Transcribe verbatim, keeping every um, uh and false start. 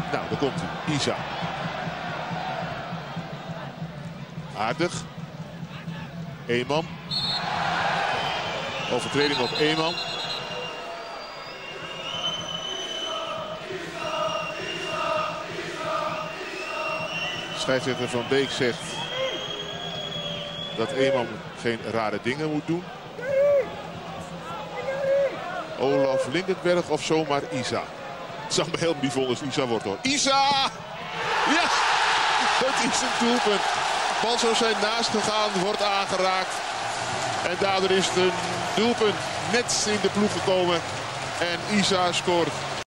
Nou, daar komt hij. Isa. Aardig. Eeman. Overtreding op Eeman. Scheidsrechter Van Beek zegt dat Eeman geen rare dingen moet doen. Olaf Lindenberg of zomaar Isa. Het zou me heel bijzonder als Isa wordt hoor. Isa! Ja! Het is een doelpunt. Bal zou zijn naast gegaan, wordt aangeraakt. En daardoor is het een doelpunt net in de ploeg gekomen. En Isa scoort.